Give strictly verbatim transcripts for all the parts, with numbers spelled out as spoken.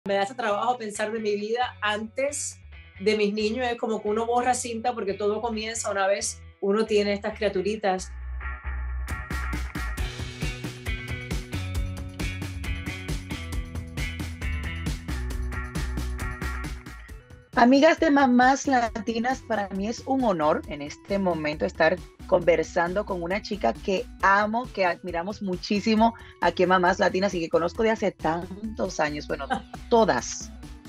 Me da ese trabajo pensar de mi vida antes de mis niños. Es como que uno borra cinta porque todo comienza una vez uno tiene estas criaturitas. Amigas de Mamás Latinas, para mí es un honor en este momento estar conversando con una chica que amo, que admiramos muchísimo aquí en Mamás Latinas y que conozco de hace tantos años. Bueno, todas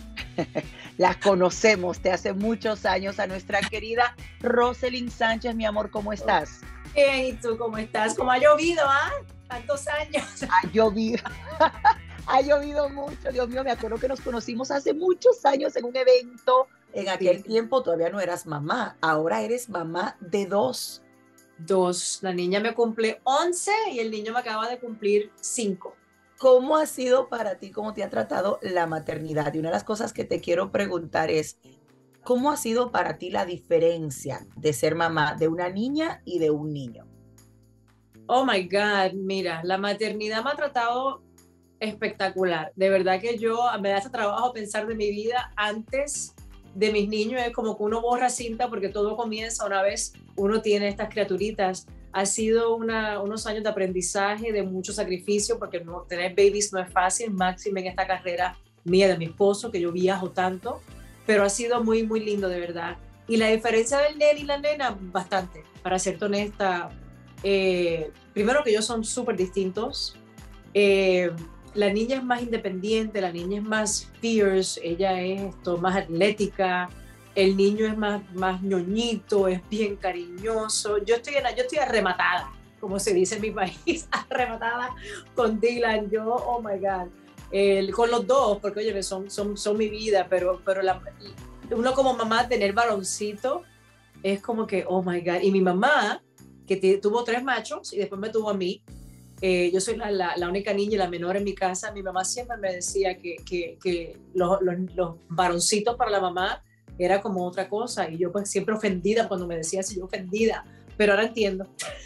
las conocemos de hace muchos años. A nuestra querida Roselyn Sánchez, mi amor, ¿cómo estás? Bien, ¿y tú cómo estás? ¿Cómo ha llovido, ah? Tantos años. Ha llovido. Ha llovido mucho, Dios mío, me acuerdo que nos conocimos hace muchos años en un evento. En aquel sí. tiempo todavía no eras mamá, ahora eres mamá de dos. Dos, la niña me cumple once y el niño me acaba de cumplir cinco. ¿Cómo ha sido para ti, cómo te ha tratado la maternidad? Y una de las cosas que te quiero preguntar es, ¿cómo ha sido para ti la diferencia de ser mamá de una niña y de un niño? Oh my God, mira, la maternidad me ha tratado espectacular. De verdad que yo me da ese trabajo pensar de mi vida antes de mis niños. Es como que uno borra cinta porque todo comienza una vez uno tiene estas criaturitas. Ha sido una, unos años de aprendizaje, de mucho sacrificio, porque no, tener babies no es fácil, máximo en esta carrera mía de mi esposo, que yo viajo tanto, pero ha sido muy, muy lindo, de verdad. Y la diferencia del nene y la nena, bastante, para serte honesta. Eh, primero que ellos son súper distintos. Eh, La niña es más independiente, la niña es más fierce, ella es esto, más atlética, el niño es más, más ñoñito, es bien cariñoso. Yo estoy, en, yo estoy arrematada, como se dice en mi país, arrematada con Dylan. Yo, oh my God, eh, con los dos, porque oye, son, son, son mi vida, pero, pero la, uno como mamá tener varoncito es como que, oh my God. Y mi mamá, que t- tuvo tres machos y después me tuvo a mí. Eh, yo soy la, la, la única niña y la menor en mi casa. Mi mamá siempre me decía que, que, que los, los, los varoncitos para la mamá era como otra cosa, y yo pues siempre ofendida cuando me decía así, yo ofendida, pero ahora entiendo.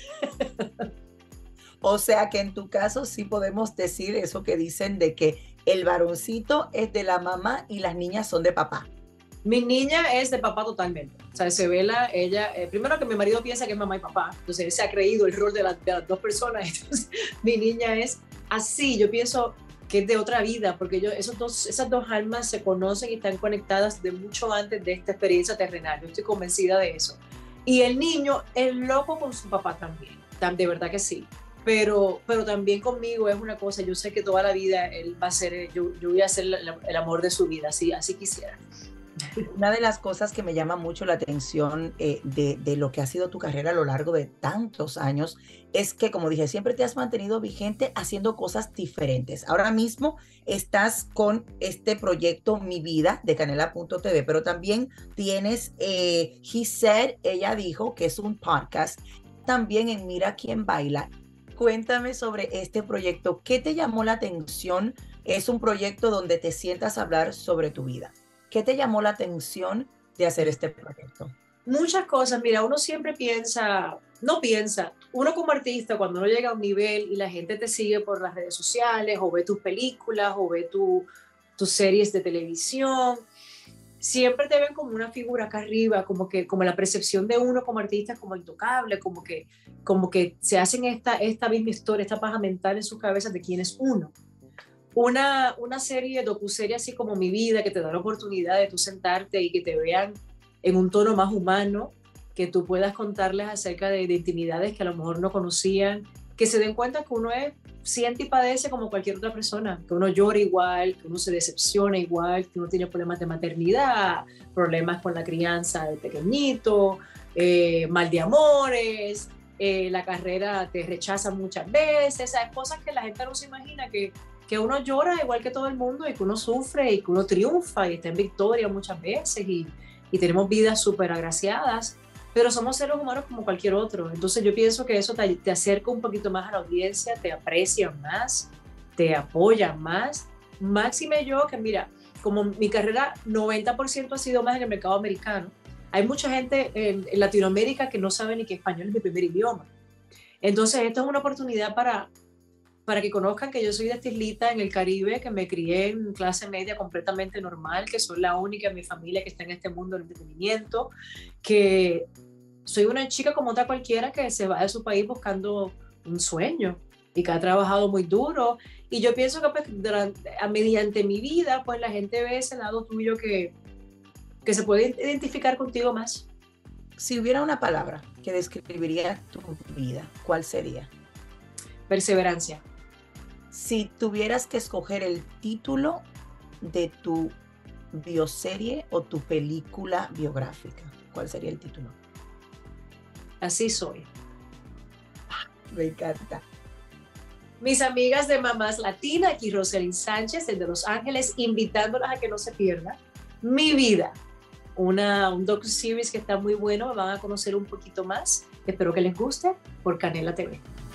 O sea que en tu caso sí podemos decir eso que dicen de que el varoncito es de la mamá y las niñas son de papá. Mi niña es de papá totalmente. O sea, se ve la, ella, eh, primero que mi marido piensa que es mamá y papá, entonces él se ha creído el rol de, la, de las dos personas. Entonces mi niña es así, yo pienso que es de otra vida, porque yo, esos dos, esas dos almas se conocen y están conectadas de mucho antes de esta experiencia terrenal. Yo estoy convencida de eso. Y el niño es loco con su papá también, de verdad que sí. Pero, pero también conmigo es una cosa, yo sé que toda la vida él va a ser, yo, yo voy a ser el, el amor de su vida, así, así quisiera. Una de las cosas que me llama mucho la atención eh, de, de lo que ha sido tu carrera a lo largo de tantos años es que, como dije, siempre te has mantenido vigente haciendo cosas diferentes. Ahora mismo estás con este proyecto Mi Vida de Canela punto t v, pero también tienes eh, He Said, ella dijo, que es un podcast, también en Mira Quién Baila. Cuéntame sobre este proyecto. ¿Qué te llamó la atención? Es un proyecto donde te sientas a hablar sobre tu vida. ¿Qué te llamó la atención de hacer este proyecto? Muchas cosas. Mira, uno siempre piensa, no piensa, uno como artista, cuando uno llega a un nivel y la gente te sigue por las redes sociales o ve tus películas o ve tu, tus series de televisión, siempre te ven como una figura acá arriba, como que como la percepción de uno como artista es como intocable, como que, como que se hacen esta, esta misma historia, esta paja mental en sus cabezas de quién es uno. Una, una serie, docuserie así como Mi Vida, que te da la oportunidad de tú sentarte y que te vean en un tono más humano, que tú puedas contarles acerca de, de intimidades que a lo mejor no conocían, que se den cuenta que uno es, siente y padece como cualquier otra persona, que uno llora igual, que uno se decepciona igual, que uno tiene problemas de maternidad, problemas con la crianza de pequeñito, eh, mal de amores, eh, la carrera te rechaza muchas veces, esas cosas que la gente no se imagina, que que uno llora igual que todo el mundo y que uno sufre y que uno triunfa y está en victoria muchas veces y, y tenemos vidas súper agraciadas, pero somos seres humanos como cualquier otro. Entonces yo pienso que eso te, te acerca un poquito más a la audiencia, te aprecia más, te apoya más. Máxime yo que mira, como mi carrera noventa por ciento ha sido más en el mercado americano, hay mucha gente en, en Latinoamérica que no sabe ni que español es mi primer idioma. Entonces esto es una oportunidad para para que conozcan que yo soy de esta islita en el Caribe, que me crié en clase media completamente normal, que soy la única en mi familia que está en este mundo del entretenimiento, que soy una chica como otra cualquiera que se va de su país buscando un sueño y que ha trabajado muy duro. Y yo pienso que pues, durante, mediante mi vida, pues la gente ve ese lado tuyo que, que se puede identificar contigo más. Si hubiera una palabra que describiría tu vida, ¿cuál sería? Perseverancia. Si tuvieras que escoger el título de tu bioserie o tu película biográfica, ¿cuál sería el título? Así soy. Me encanta. Mis amigas de Mamás Latina, aquí Roselyn Sánchez, desde Los Ángeles, invitándolas a que no se pierdan Mi Vida, una, un docu-series que está muy bueno, me van a conocer un poquito más. Espero que les guste por Canela T V.